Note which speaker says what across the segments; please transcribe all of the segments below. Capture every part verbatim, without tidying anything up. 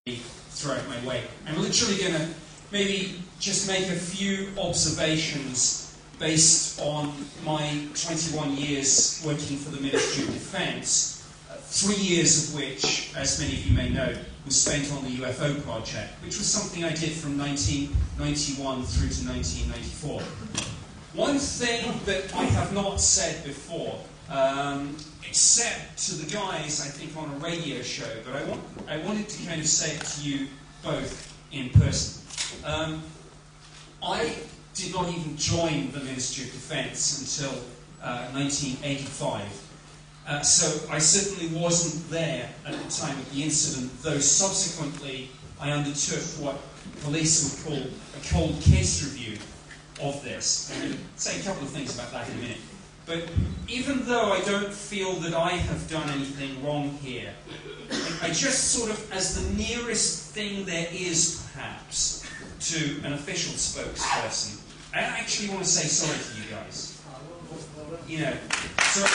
Speaker 1: throw it my way. I'm literally going to maybe just make a few observations based on my twenty-one years working for the Ministry of Defence, uh, three years of which, as many of you may know, was spent on the U F O project, which was something I did from nineteen ninety-one through to nineteen ninety-four. One thing that I have not said before, um, except to the guys, I think, on a radio show, but I, want, I wanted to kind of say it to you both in person. Um, I did not even join the Ministry of Defence until uh, nineteen eighty-five. Uh, so I certainly wasn't there at the time of the incident, though subsequently I undertook what police would call a cold case review of this. I'm going to say a couple of things about that in a minute. But even though I don't feel that I have done anything wrong here, I just sort of, as the nearest thing there is, perhaps, to an official spokesperson, I actually want to say sorry to you guys. You know, so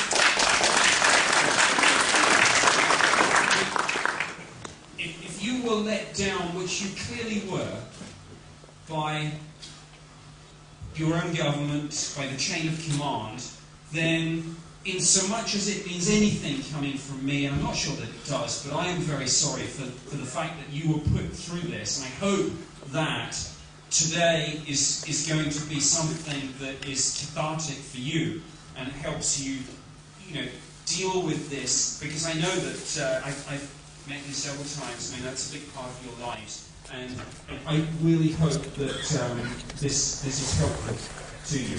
Speaker 1: if, if you were let down, which you clearly were, by your own government, by the chain of command, then in so much as it means anything coming from me, and I'm not sure that it does, but I am very sorry for, for the fact that you were put through this, and I hope that today is, is going to be something that is cathartic for you and helps you, you know, deal with this, because I know that uh, I've, I've met you several times. I mean, that's a big part of your lives, and I really hope that um, this this is helpful to you.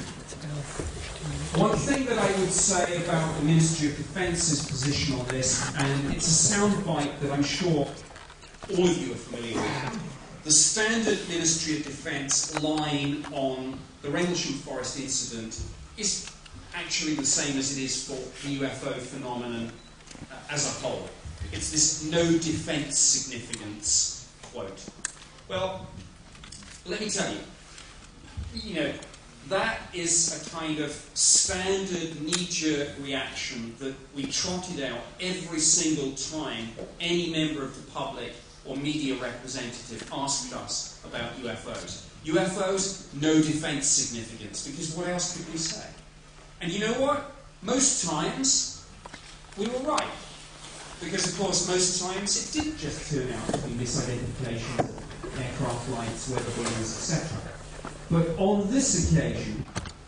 Speaker 1: One thing that I would say about the Ministry of Defence's position on this, and it's a soundbite that I'm sure all of you are familiar with. The standard Ministry of Defence line on the Rendlesham Forest incident is actually the same as it is for the U F O phenomenon uh, as a whole. It's this no defence significance quote. Well, let me tell you, you know, that is a kind of standard knee-jerk reaction that we trotted out every single time any member of the public or media representative asked us about U F Os. U F Os, no defence significance, because what else could we say? And you know what? Most times, we were right. Because, of course, most times it did just turn out to be misidentifications of aircraft lights, weather balloons, et cetera. But on this occasion,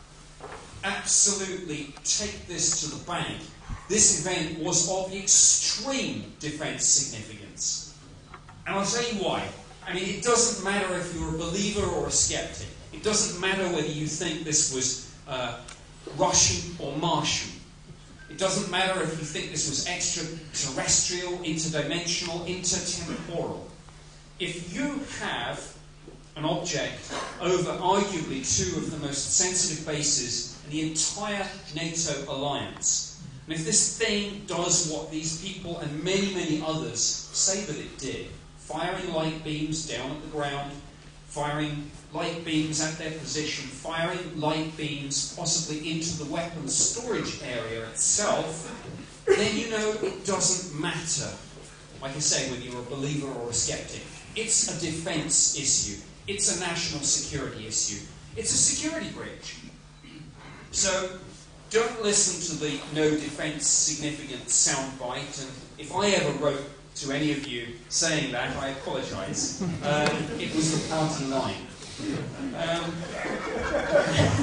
Speaker 1: absolutely take this to the bank. This event was of extreme defence significance. And I'll tell you why. I mean, it doesn't matter if you're a believer or a skeptic. It doesn't matter whether you think this was uh, Russian or Martian. It doesn't matter if you think this was extraterrestrial, interdimensional, intertemporal. If you have an object over arguably two of the most sensitive bases in the entire NATO alliance, and if this thing does what these people and many, many others say that it did, firing light beams down at the ground, firing light beams at their position, firing light beams possibly into the weapons storage area itself, then you know it doesn't matter, like I say, whether you're a believer or a skeptic. It's a defence issue. It's a national security issue. It's a security breach. So don't listen to the no defence significance soundbite, and if I ever wrote to any of you saying that, I apologise. Uh, it was the party line. Um,